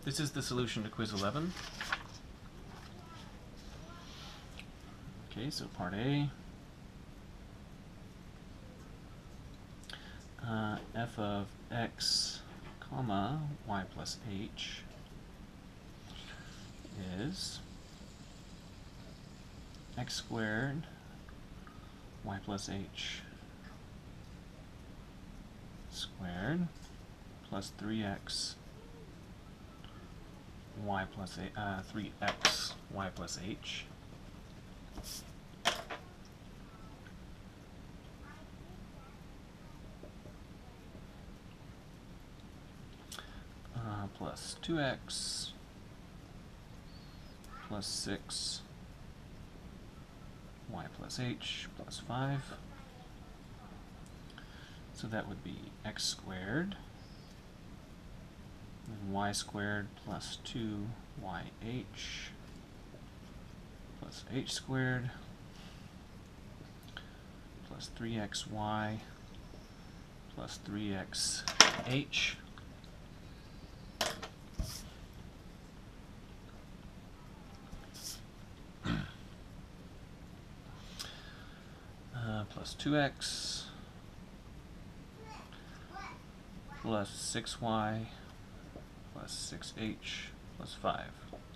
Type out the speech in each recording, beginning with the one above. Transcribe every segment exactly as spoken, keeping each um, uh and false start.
This is the solution to quiz eleven. Okay, so part A. Uh, f of x, comma, y plus h is x squared y plus h squared plus three x y plus a, uh, three x y plus h uh, plus two x plus six y plus h plus five. So that would be x squared and y squared plus two y h plus h squared plus three x y plus three x h uh, plus two x plus six y plus six h plus five.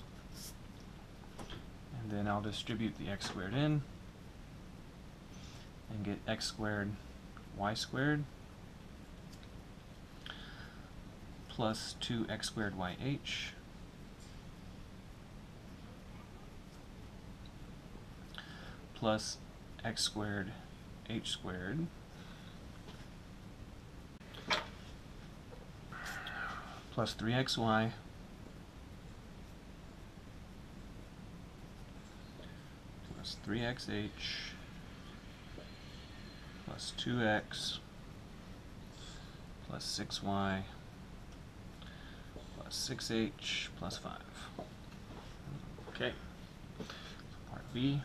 And then I'll distribute the x squared in and get x squared y squared plus two x squared y h plus x squared h squared plus three x y plus three x h plus two x plus six y plus six h plus five. Okay, part B.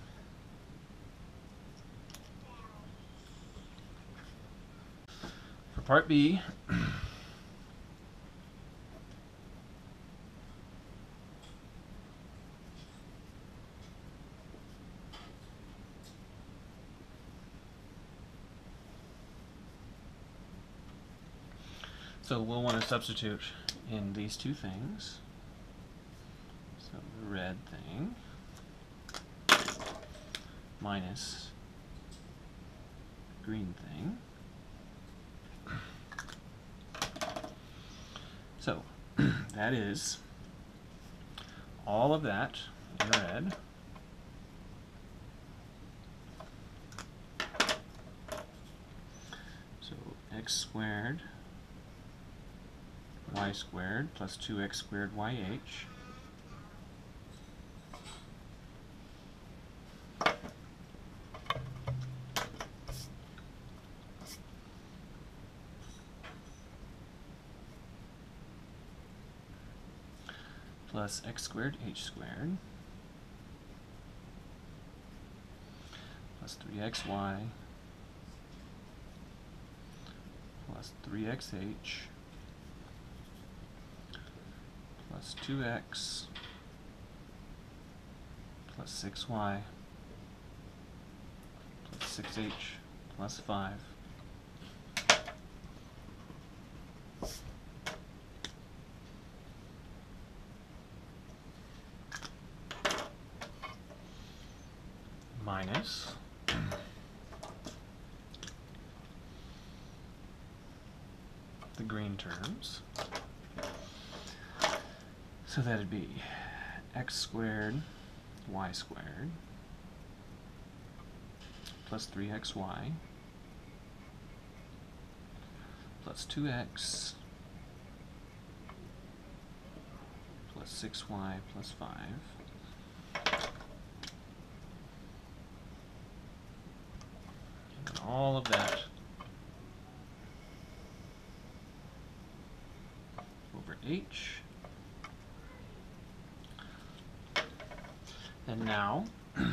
For part B, so we'll want to substitute in these two things. So the red thing minus green thing. So that is all of that in red so x squared y squared plus two x squared y h plus x squared h squared plus three x y plus three x h plus two x plus six y plus six h plus five minus the green terms. So that'd be x squared y squared plus three x y plus two x plus six y plus five. And all of that over h. And now,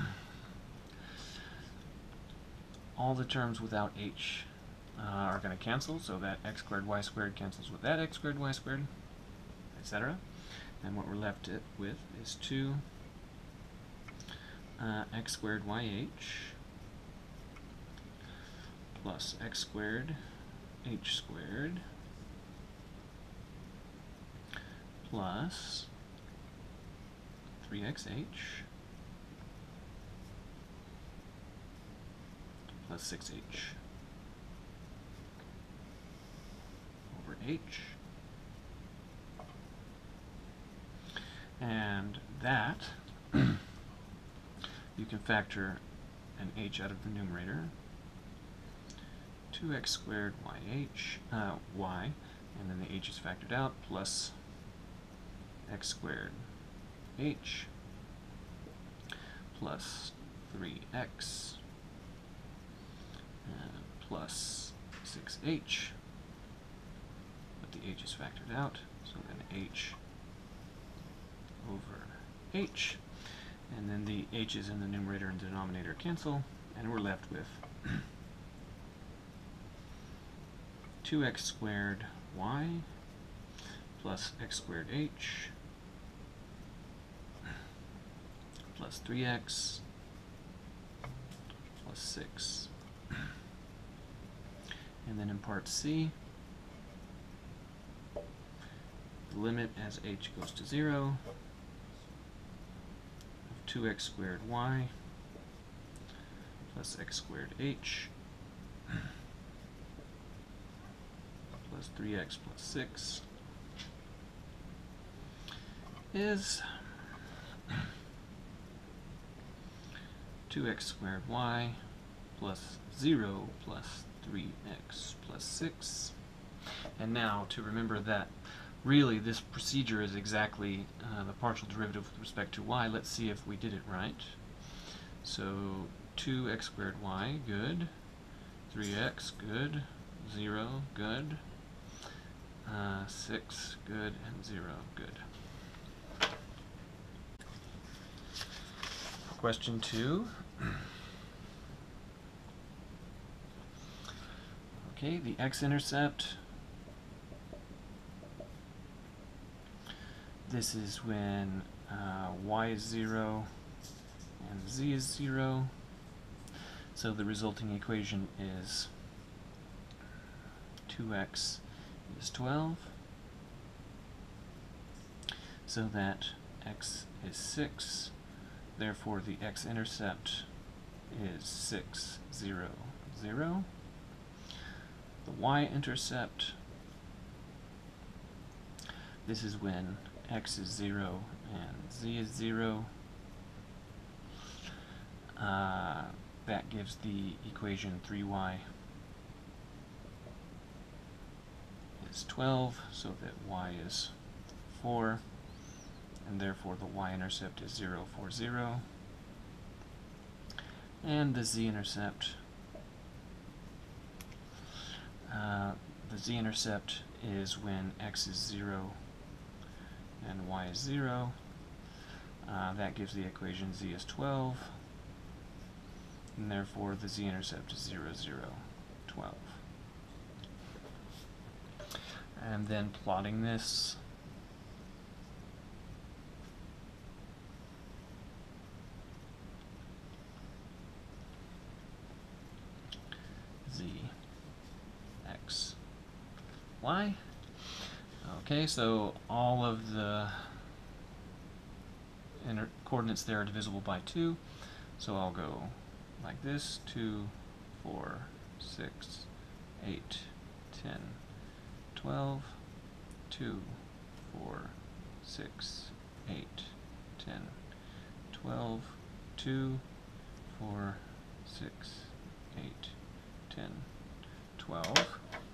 all the terms without h uh, are going to cancel, so that x squared y squared cancels with that x squared y squared, et cetera. And what we're left it with is two uh, x squared yh plus x squared h squared plus three x h plus six h over h. And that, you can factor an h out of the numerator. two x squared yh, uh, y, and then the h is factored out, plus x squared h plus three x and plus six h, but the h is factored out, so then h over h, and then the h's in the numerator and denominator cancel, and we're left with two x squared y plus x squared h plus three x plus six. And then in part C, the limit as h goes to zero of two x squared y plus x squared h plus three x plus six is two x squared y plus zero plus three x plus six. And now to remember that really this procedure is exactly uh, the partial derivative with respect to y, let's see if we did it right. So two x squared y, good. three x, good. zero, good. Uh, six, good. And zero, good. Question two. Okay, the x-intercept. This is when uh, y is zero and z is zero. So the resulting equation is two x is twelve. So that x is six. Therefore, the x-intercept is six, zero, zero. The y-intercept, this is when x is zero and z is zero. Uh, that gives the equation three y is twelve, so that y is four. And therefore the y-intercept is zero, four, zero. And the z-intercept, uh, the z-intercept is when x is zero and y is zero. Uh, that gives the equation z is twelve, and therefore the z-intercept is zero, zero, twelve. And then plotting this, z, x, y. Okay, so all of the inner coordinates there are divisible by two. So I'll go like this, two, four, six, eight, ten, twelve, two, four, six, eight, ten, twelve, two, four, six, eight, ten, twelve.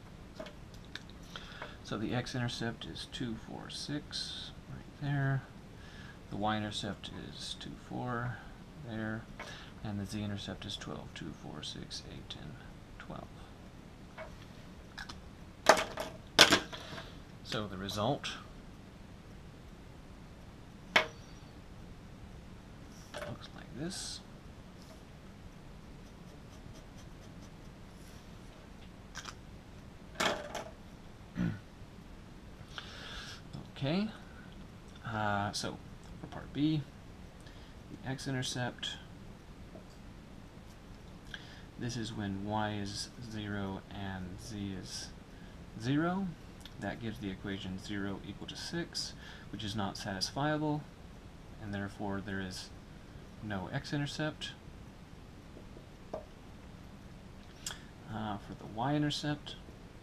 So the x-intercept is two, four, six, right there. The y-intercept is two, four, there. And the z-intercept is twelve, two, four, six, eight, ten, twelve. So the result looks like this. Okay. Uh, Uh, so for part B, the x-intercept, this is when y is zero and z is zero. That gives the equation zero equal to six, which is not satisfiable, and therefore there is no x-intercept. Uh, for the y-intercept,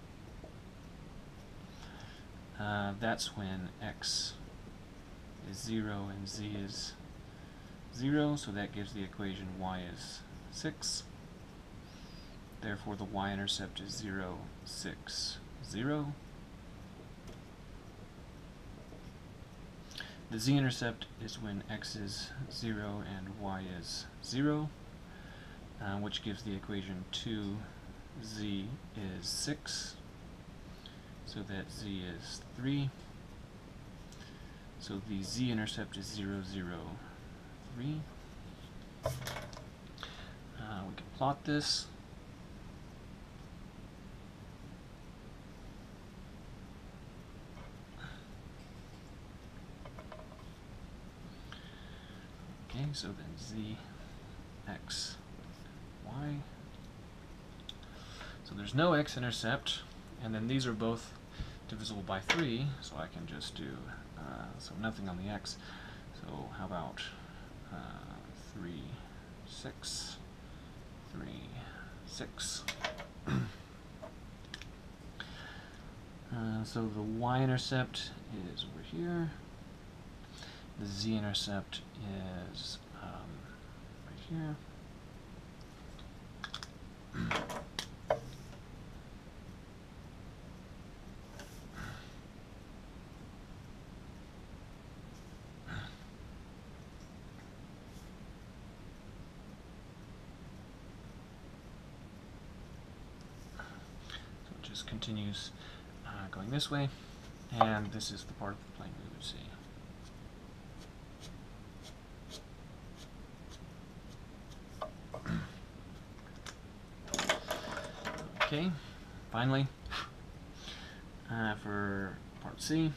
uh, that's when x is zero and z is zero, so that gives the equation y is six. Therefore the y-intercept is zero, six, zero. The z-intercept is when x is zero and y is zero, uh, which gives the equation two z is six, so that z is three. So the z-intercept is zero, zero, three. Uh, we can plot this. Okay, so then z, x, y. So there's no x-intercept, and then these are both divisible by three, so I can just do, uh, so nothing on the x. So how about uh, three, six, three, six. uh, so the y-intercept is over here. The z-intercept is um, right here. So it just continues uh, going this way, and this is the part of the plane we would see. Okay, finally, uh, for part C,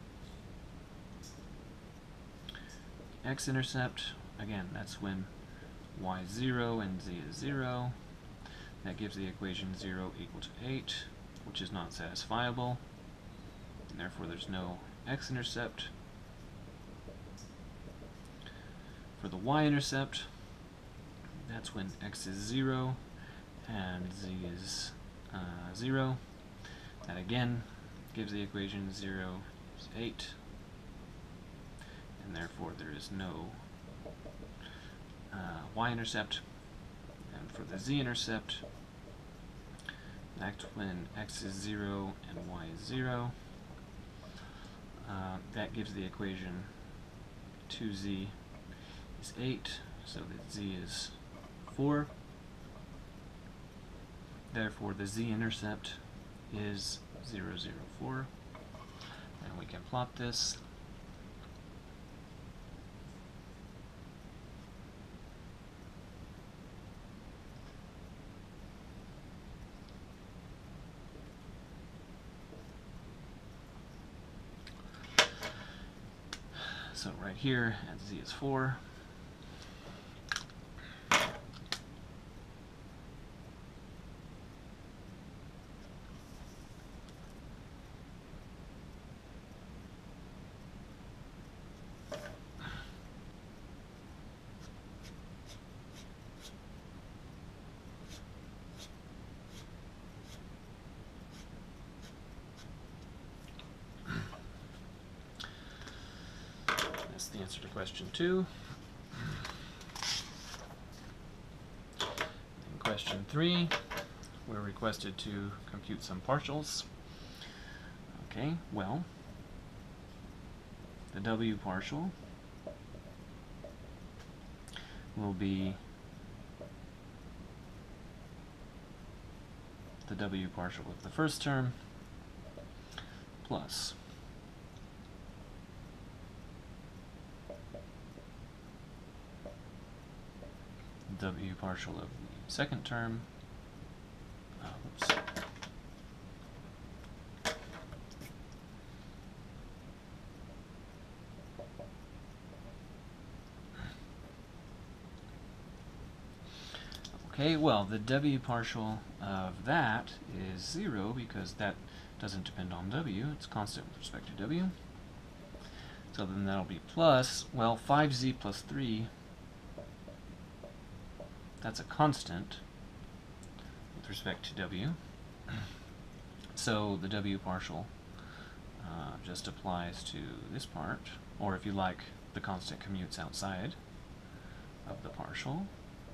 x-intercept, again, that's when y is zero and z is zero. That gives the equation zero equal to eight, which is not satisfiable, and therefore there's no x-intercept. For the y-intercept, that's when x is zero and z is uh, zero. That again gives the equation zero is eight, and therefore there is no uh, y-intercept. And for the z-intercept, that's when x is zero and y is zero. Uh, that gives the equation two z is eight, so that z is four. Therefore the z-intercept is zero, zero, four. And we can plot this. So right here at z is four. That's the answer to question two. In question three, we're requested to compute some partials. Okay, well, the W partial will be the W partial of the first term plus W partial of the second term, uh, whoops, Okay, well, the w partial of that is zero because that doesn't depend on w. It's constant with respect to w. So then that'll be plus, well, five z plus three, that's a constant with respect to w. So the w partial uh, just applies to this part, or if you like, the constant commutes outside of the partial.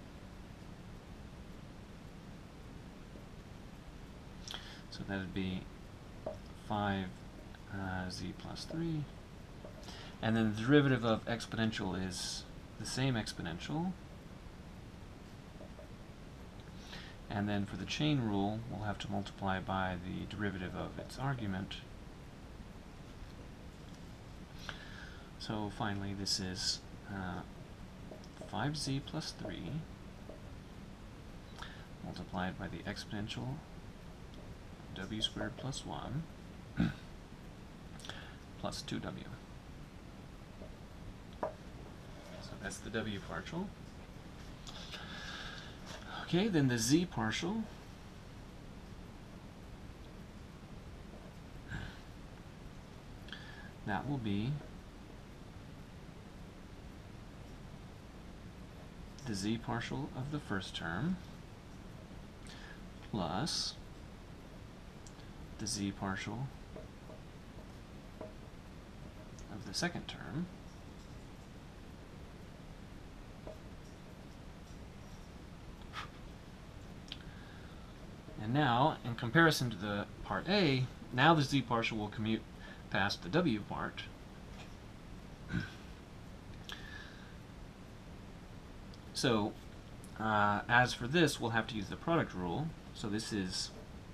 So that would be five z plus three. And then the derivative of exponential is the same exponential. And then for the chain rule, we'll have to multiply by the derivative of its argument. So finally, this is uh, five z plus three multiplied by the exponential w squared plus one plus two w. So that's the w partial. Okay, then the z partial. That will be the z partial of the first term plus the z partial of the second term and now, in comparison to the part A, now the z partial will commute past the w part. So, uh, as for this, we'll have to use the product rule. So this is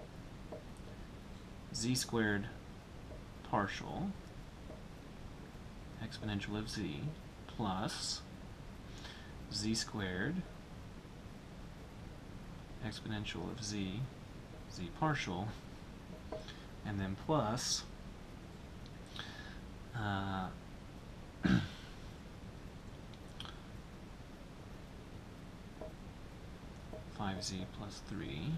z squared partial exponential of z plus z squared exponential of z, z partial, and then plus uh, five z plus three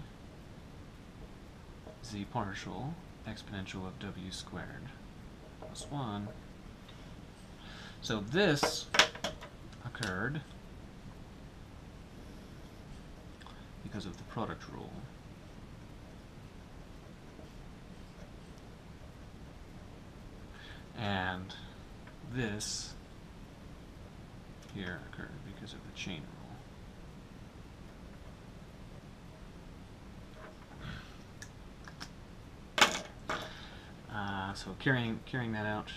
z partial exponential of w squared plus one. So this occurred because of the product rule. And this here occurred because of the chain rule. Uh, so carrying carrying that out,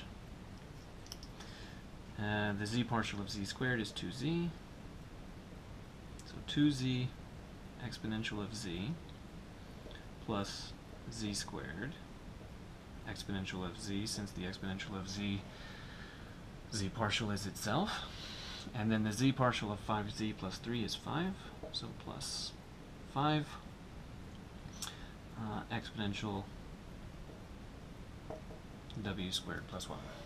uh, the z partial of z squared is two z. So two z exponential of z plus z squared exponential of z, since the exponential of z, z partial is itself. And then the z partial of five z plus three is five, so plus five uh, exponential w squared plus one.